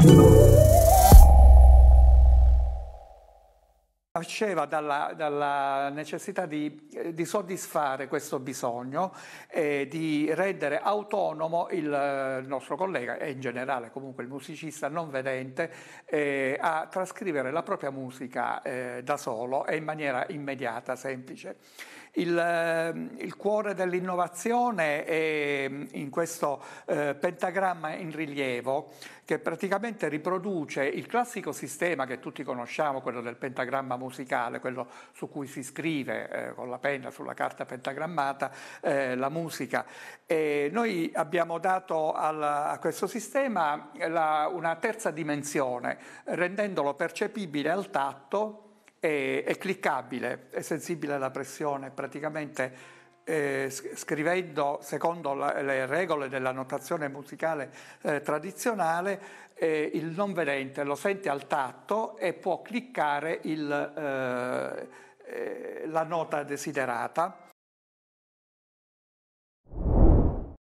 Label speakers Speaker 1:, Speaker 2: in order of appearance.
Speaker 1: Nasceva dalla necessità di soddisfare questo bisogno e di rendere autonomo il nostro collega e in generale comunque il musicista non vedente a trascrivere la propria musica da solo e in maniera immediata, semplice. Il cuore dell'innovazione è in questo pentagramma in rilievo che praticamente riproduce il classico sistema che tutti conosciamo, quello del pentagramma musicale, quello su cui si scrive con la penna sulla carta pentagrammata la musica. E noi abbiamo dato a questo sistema una terza dimensione, rendendolo percepibile al tatto, è cliccabile, è sensibile alla pressione, praticamente scrivendo secondo le regole della notazione musicale tradizionale, il non vedente lo sente al tatto e può cliccare la nota desiderata.